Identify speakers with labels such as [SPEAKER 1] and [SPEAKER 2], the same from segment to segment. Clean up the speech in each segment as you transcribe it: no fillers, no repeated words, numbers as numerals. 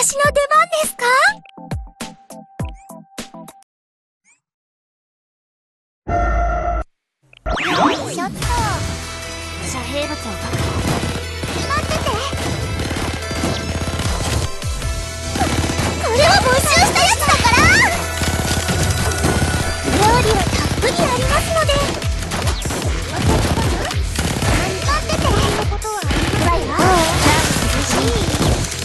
[SPEAKER 1] 私の出番ですか？ちょっと遮蔽物を爆破。待ってて。これは没収したやつだから。料理はたっぷりありますので。待ってて。そんなことはあるわよ。楽しい。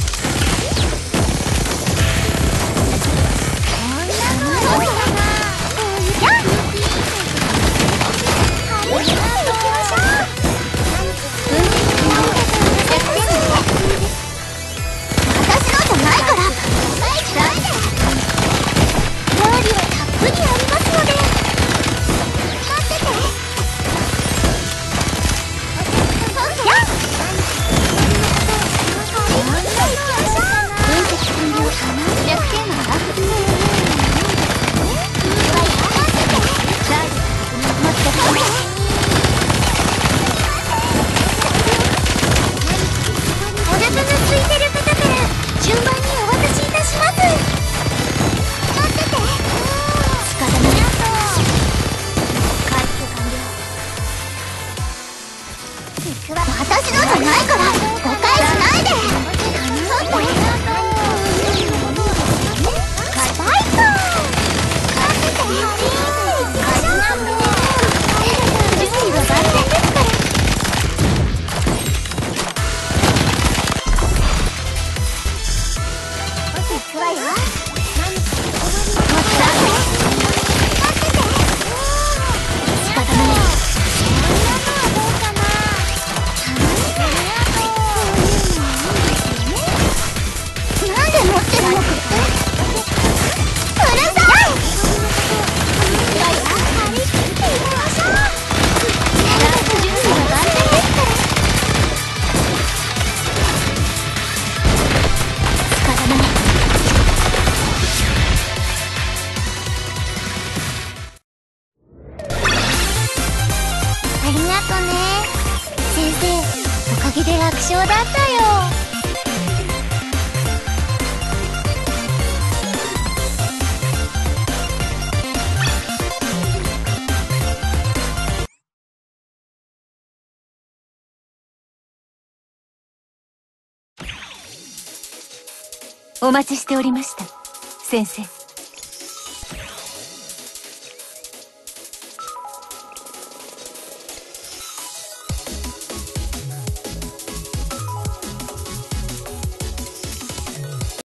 [SPEAKER 1] 私のじゃないから誤解しないで。スパイク準備は万全ですから。行くわよ。ありがとね。先生、おかげで楽勝だったよ。
[SPEAKER 2] お待ちしておりました、先生。